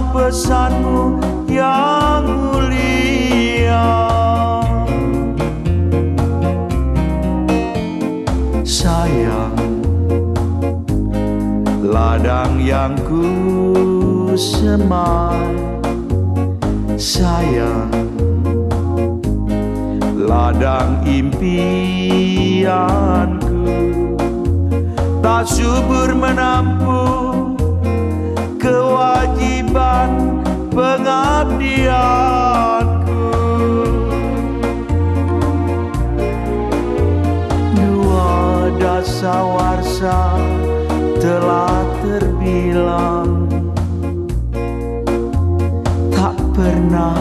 pesanmu yang mulia. Sayang, ladang yang ku semai. Sayang, ladang impianku tak subur menampung kewajiban pengabdianku. Dua dasawarsa telah terbilang, tak pernah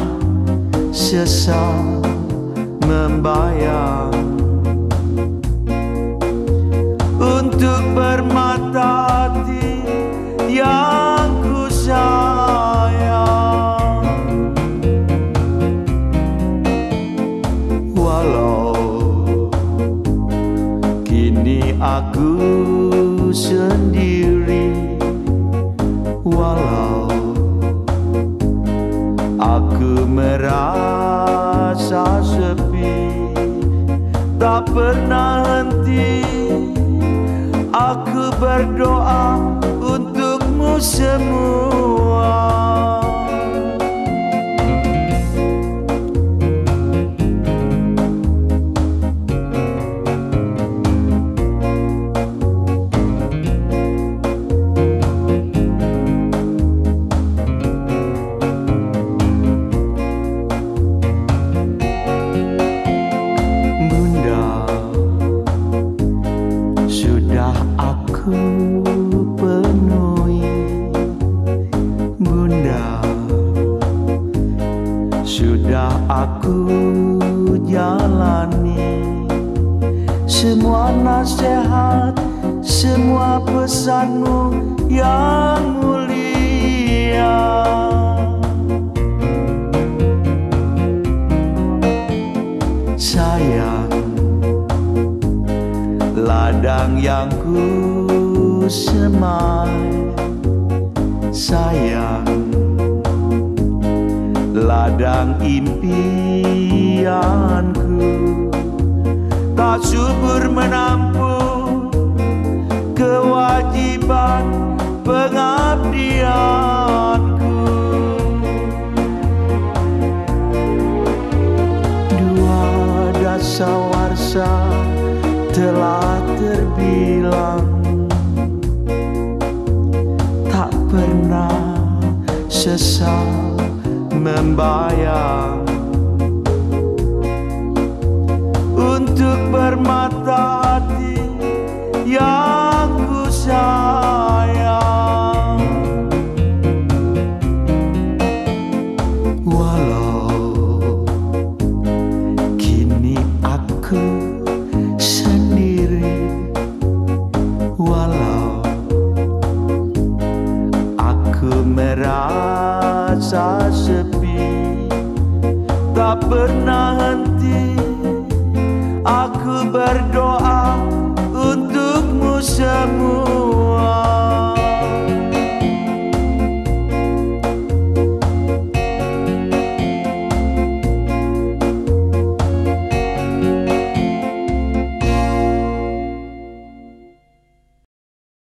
sesal membayang. Untuk permata hati yang ku sayang, walau kini aku sendiri, walau aku merasa sepi, tak pernah henti aku berdoa untukmu semua. Aku penuhi, Bunda, sudah aku jalani semua nasihat, semua pesanmu yang mulia. Sayang, ladang yang ku semai. Sayang, ladang impianku tak subur menampung kewajiban pengabdianku. Dua dasawarsa telah terbilang, tak pernah sesal membayang. Untuk permata hati yang ku sayang, walau kini aku sendiri, walau aku merasa sepi, tak pernah henti aku berdoa